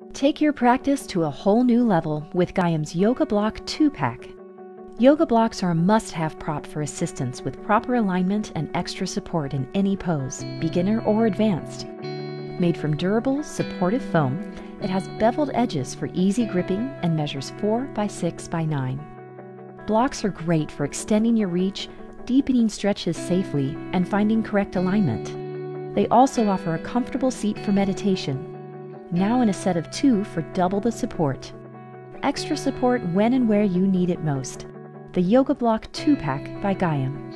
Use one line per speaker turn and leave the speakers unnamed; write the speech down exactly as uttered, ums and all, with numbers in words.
Take your practice to a whole new level with Gaiam's Yoga Block two pack. Yoga blocks are a must-have prop for assistance with proper alignment and extra support in any pose, beginner or advanced. Made from durable, supportive foam, it has beveled edges for easy gripping and measures four by six by nine. Blocks are great for extending your reach, deepening stretches safely, and finding correct alignment. They also offer a comfortable seat for meditation, now in a set of two for double the support. Extra support when and where you need it most. The Yoga Block two pack by Gaiam.